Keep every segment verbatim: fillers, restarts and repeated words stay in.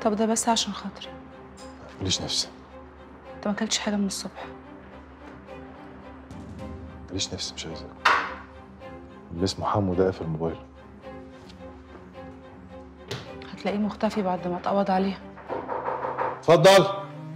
طب ده بس عشان خاطري. ماليش نفسي. انت ما اكلتش حاجه من الصبح. ماليش نفسي، مش عايز اكل. اللي اسمه حمو ده قافل الموبايل. هتلاقيه مختفي بعد ما اتقبض عليه. اتفضل.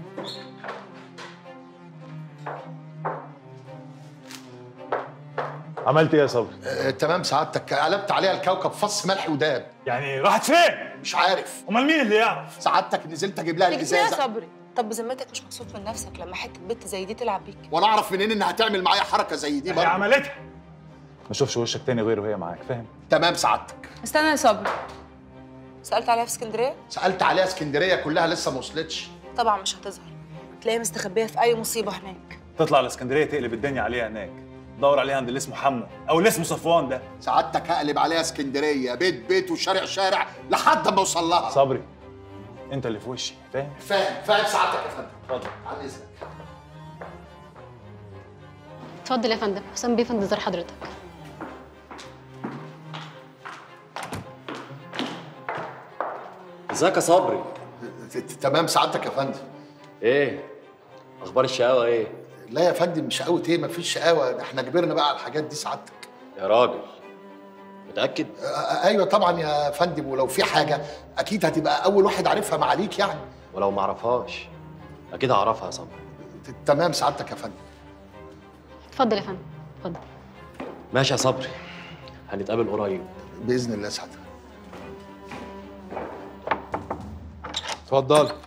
عملت ايه يا صبري؟ آه، تمام سعادتك، قلبت عليها الكوكب فص ملح وداب. يعني راحت فين؟ مش عارف. امال مين اللي يعرف؟ سعادتك نزلت اجيب لها كفايه يا الازازه. صبري. طب بذمتك مش مبسوط من نفسك لما حته بنت زي دي تلعب بيك؟ وانا اعرف منين انها هتعمل معايا حركه زي دي هي برضه؟ عملتها. ما اشوفش وشك تاني غير وهي معاك، فاهم؟ تمام سعادتك. استنى يا صبري. سالت عليها في اسكندريه؟ سالت عليها اسكندريه كلها لسه ما وصلتش. طبعا مش هتظهر، تلاقيها مستخبيه في اي مصيبه هناك. تطلع الاسكندريه تقلب الدنيا عليها هناك، دور عليها عند اللي اسمه حمو او اللي اسمه صفوان ده. سعادتك هقلب عليها اسكندريه بيت بيت وشارع شارع لحد ما اوصل لها. صبري انت اللي في وشي، فاهم؟ فاهم فاهم سعادتك يا فندم. اتفضل. عن اذنك. اتفضل يا فندم، حسام بيه في انتظار حضرتك. ازيك يا صبري؟ تمام سعادتك يا فندم. ايه اخبار الشقاوه ايه؟ لا يا فندم شقاوة ايه؟ مفيش شقاوة، احنا كبرنا بقى على الحاجات دي سعادتك. يا راجل متاكد؟ آه ايوه طبعا يا فندم، ولو في حاجه اكيد هتبقى اول واحد عارفها معاليك يعني. ولو ما اعرفهاش اكيد هعرفها يا صبري. تمام سعادتك يا فندم. اتفضل يا فندم، اتفضل. ماشي يا صبري، هنتقابل قريب باذن الله سعادتك. اتفضل.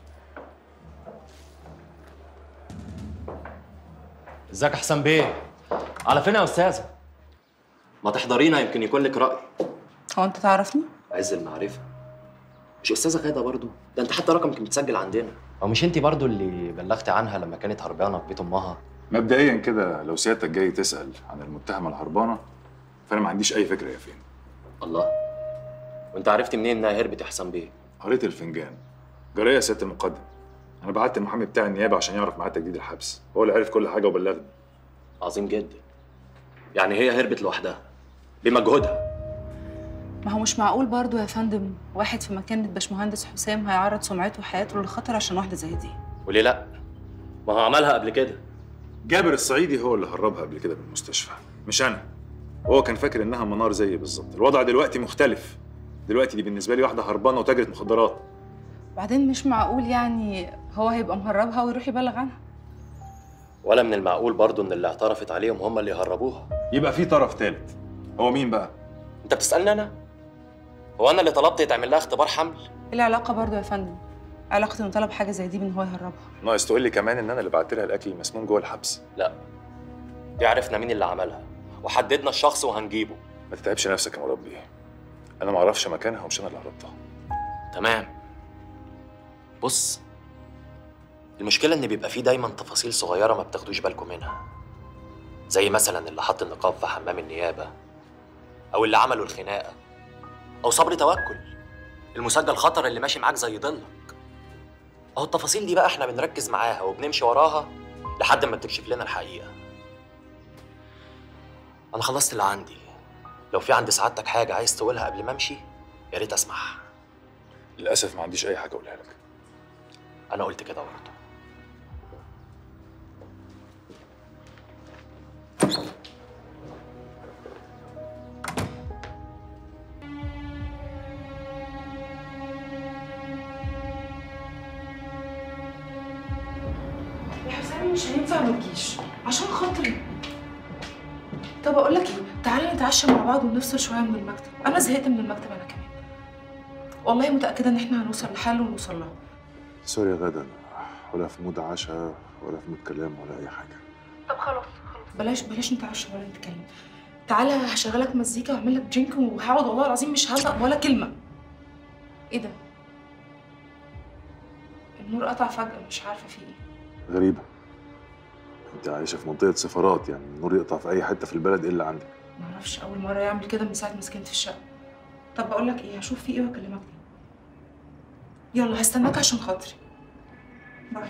ازيك يا حسام بيه؟ على فين يا استاذه؟ ما تحضرينا يمكن يكون لك راي. هو انت تعرفني؟ عز المعرفه. مش استاذه غاده برضو؟ ده انت حتى رقمك متسجل عندنا. او مش انت برضو اللي بلغتي عنها لما كانت هربانه في بيت امها؟ مبدئيا كده لو سيادتك جاي تسال عن المتهمه الهربانه فانا ما عنديش اي فكره هي فين. الله، وانت عرفت منين انها هربت يا حسام بيه؟ قريت الفنجان. جرايه يا سياده المقدم، انا بعت المحامي بتاع النيابه عشان يعرف ميعاد تجديد الحبس، هو اللي عرف كل حاجه وبلغني. عظيم جدا. يعني هي هربت لوحدها بمجهودها. ما هو مش معقول برضو يا فندم واحد في مكانة باشمهندس حسام هيعرض سمعته وحياته للخطر عشان واحده زي دي. وليه لا؟ ما هو عملها قبل كده. جابر الصعيدي هو اللي هربها قبل كده من المستشفى، مش انا. هو كان فاكر انها منار زيي بالظبط. الوضع دلوقتي مختلف. دلوقتي دي بالنسبه لي واحده هربانه وتاجره مخدرات. بعدين مش معقول يعني هو هيبقى مهربها ويروح يبلغ عنها. ولا من المعقول برضو ان اللي اعترفت عليهم هم اللي هربوها. يبقى في طرف ثالث. هو مين بقى؟ انت بتسالني انا؟ هو انا اللي طلبت يتعمل لها اختبار حمل؟ ايه العلاقه برضو يا فندم؟ علاقه انه طلب حاجه زي دي بان هو يهربها؟ ناقص تقول لي كمان ان انا اللي بعت لها الاكل المسموم جوه الحبس. لا، دي عرفنا مين اللي عملها وحددنا الشخص وهنجيبه. ما تتعبش نفسك يا مربي، انا ما اعرفش مكانها ومش انا اللي هربتها. تمام. بص، المشكله ان بيبقى فيه دايما تفاصيل صغيره ما بتاخدوش بالكم منها، زي مثلا اللي حط النقاب في حمام النيابه، او اللي عملوا الخناقه، او صبري توكل المسجل خطر اللي ماشي معاك زي ضلك. اهو التفاصيل دي بقى احنا بنركز معاها وبنمشي وراها لحد ما بتكشف لنا الحقيقه. انا خلصت اللي عندي. لو في عند سعادتك حاجه عايز تقولها قبل ما امشي يا ريت اسمعها. للاسف ما عنديش اي حاجه اقولها لك. انا قلت كده برضه. يا حسام مش هينفع ما تجيش عشان خاطري. طب اقول لك ايه، تعالى نتعشى مع بعض ونفصل شويه من المكتب، انا زهقت من المكتب انا كمان. والله متاكده ان احنا هنوصل لحل ونوصل له. سوري يا غدا، ولا في مود عشاء ولا في مود كلام ولا اي حاجه. طب خلاص خلاص بلاش بلاش نتعشى ولا نتكلم. تعالى هشغلك مزيكا واعمل لك درينك وهقعد والله العظيم مش هنطق ولا كلمه. ايه ده؟ النور قطع فجاه مش عارفه في ايه. غريبه، انت عايشه في منطقه سفارات، يعني النور يقطع في اي حته في البلد الا عندك. ما اعرفش، اول مره يعمل كده من ساعه ما سكنت في الشقه. طب بقول لك ايه، هشوف في ايه واكلمك تاني. يلا هستناك عشان خاطري. باي.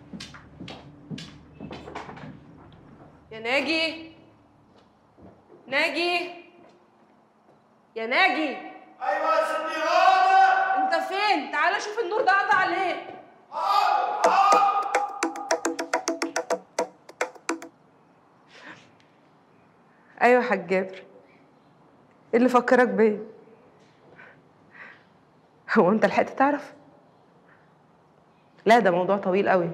يا ناجي، ناجي يا ناجي. ايوه يا ستي هاله. انت فين؟ تعالى شوف النور ده قطع ليه. حاضر حاضر. ايوه يا حاج جابر، ايه اللي فكرك بيا؟ هو انت لحقت تعرف؟ لا ده موضوع طويل قوي.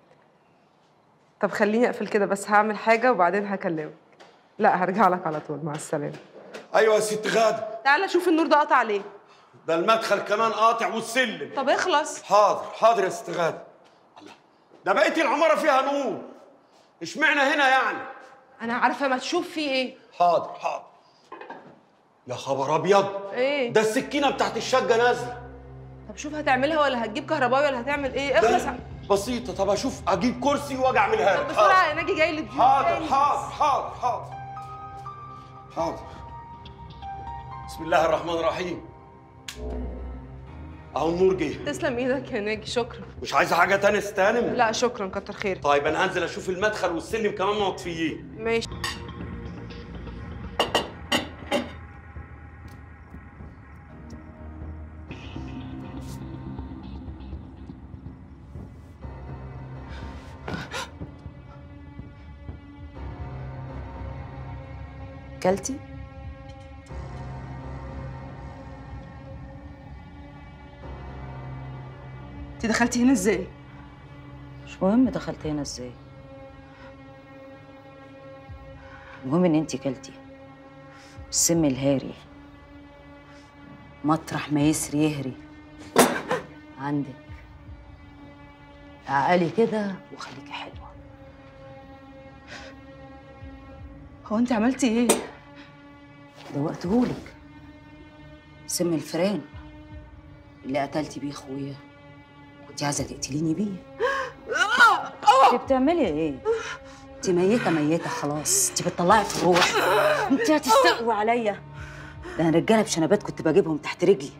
طب خليني اقفل كده بس هعمل حاجه وبعدين هكلمك. لا هرجع لك على طول، مع السلامه. ايوه يا ست غاده. تعالى شوف النور ده قطع ليه. ده المدخل كمان قاطع والسلم. طب اخلص. حاضر حاضر يا ست غاده. الله، ده بقيه العماره فيها نور، اشمعنى هنا يعني؟ انا عارفه، ما تشوف فيه ايه. حاضر حاضر. يا خبر ابيض، ايه ده السكينه بتاعت الشقه نازله. طب شوف هتعملها ولا هتجيب كهربائي ولا هتعمل ايه؟ اخلص. بسيطه. طب اشوف اجيب كرسي واجي اعملها لك. طب بسرعه يا ناجي، جاي لي ضيوف. حاضر حاضر حاضر حاضر حاضر. بسم الله الرحمن الرحيم. اهو النور جه. تسلم ايدك يا ناجي، شكرا. مش عايزه حاجه تاني استلم؟ لا شكرا، كتر خيرك. طيب انا هنزل اشوف المدخل والسلم كمان مطفيين. ماشي. كلتي؟ انت دخلتي هنا ازاي؟ مش مهم دخلت هنا ازاي، المهم ان انتي كلتي السم الهاري مطرح ما يسري يهري عندك. عقلي كده وخليكي حلوه. هو انت عملتي ايه؟ دوقتهولك سم الفئران اللي قتلتي بيه اخويا، كنتي عايزه تقتليني بيه. انت بتعملي ايه؟ انت ميته ميته خلاص، انت بتطلعي في الروح. انت هتستقوي عليا. ده انا رجاله بشنبات كنت بجيبهم تحت رجلي.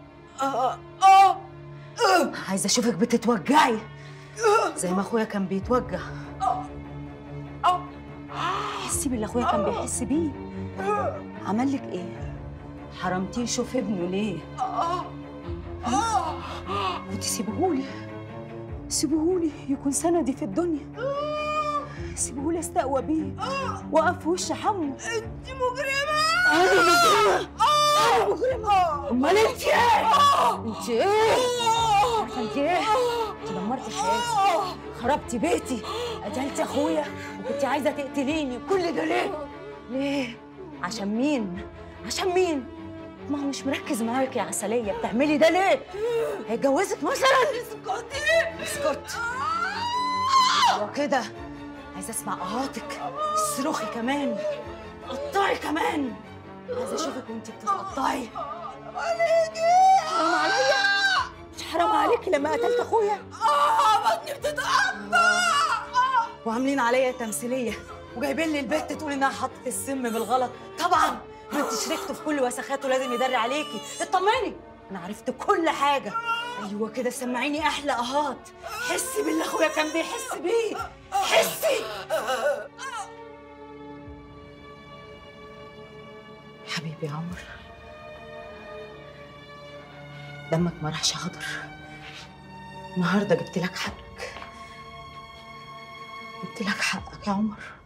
عايزه اشوفك بتتوجعي زي ما اخويا كان بيتوجع. حسي باللي اخويا كان بيحس بيه. عمل لك ايه؟ حرمتيه يشوف ابنه ليه؟ وتسيبهولي سيبهولي يكون سندي في الدنيا. سيبهولي استقوى بيه واقف في وش حمو. انت مجرمه. انا مجرمه. انا مجرمه. امال انت ايه؟ انت ايه؟ عارفه انت ايه؟ انت دمرتي حياتي، خربتي بيتي، قتلتي اخويا وكنتي عايزه تقتليني. كل ده ليه؟ ليه؟ عشان مين؟ عشان مين؟ ما هو مش مركز معاك يا عسليه. بتعملي ده ليه؟ هيتجوزك مثلا؟ اسكتي اسكت. ايوه كده. عايزه اسمع اهاتك، صراخي كمان، قطعي كمان. عايزه اشوفك وانتي بتتقطعي. حرام عليا. مش حرام عليكي لما قتلت اخويا؟ اه بطني بتتقطع. وعاملين عليا تمثيليه وجايبين لي البت تقول انها حطت السم بالغلط. طبعا ما انت شركتوا في كل وسخاته، لازم يدري عليكي. اطمني انا عرفت كل حاجه. ايوه كده، سمعيني احلى اهات. حسي باللي اخويا كان بيحس بيه. حسي. حبيبي يا عمر، دمك ما راحش هدر. النهارده جبت لك حقك، جبت لك حقك يا عمر.